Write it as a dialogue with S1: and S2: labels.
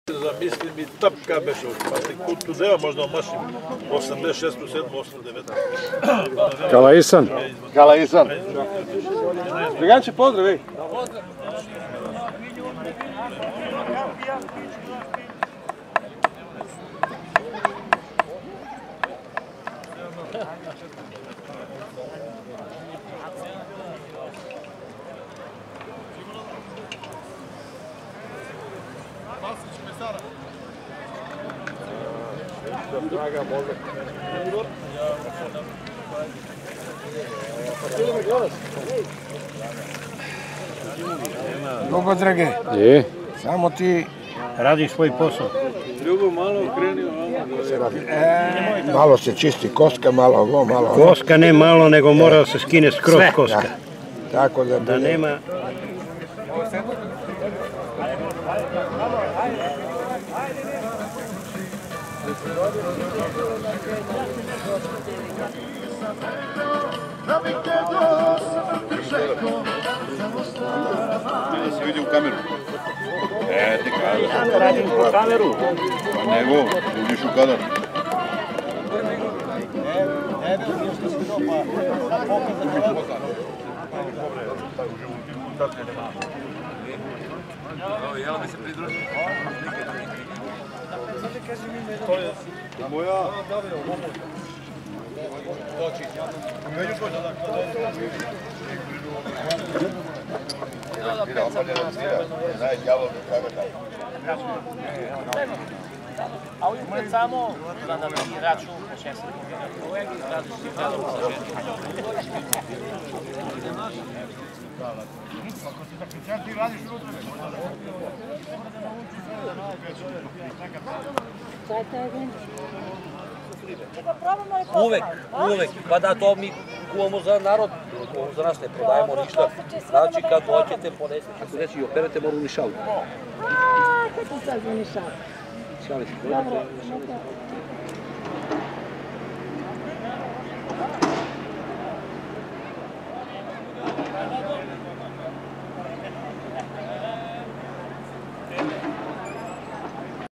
S1: Zamislim i tapka beše, pa se kutu deva možda omašim 86, 7, 8, 9.
S2: Kalaisan.
S3: Kalaisan. Druganče, pozdrav, ej.
S4: Ljubo, drage, samo ti radiš svoj posao.
S1: Ljubo, malo okreni ovamo.
S4: Malo se čisti koska, malo ovo, malo ovo.
S5: Koska ne malo, nego mora da se skine skroz koska.
S4: Tako
S5: da nema...
S3: Da se vidi u kameru. Ti kada.
S5: Ja radim u kameru.
S3: Pa nego, uđeš u kadar.
S1: Jel bi se pridružio?
S3: Moja.
S6: A ovim pred samo da mi račun po 6 različitih radova sa Uvek, pa da to mi kuvamo za narod, kuvamo za nas, ne prodajemo ništa. Znači kad hoćete ponesete, ako reći i operete moru nišalu.
S7: A, kako sad za nišalu?
S6: Šali se,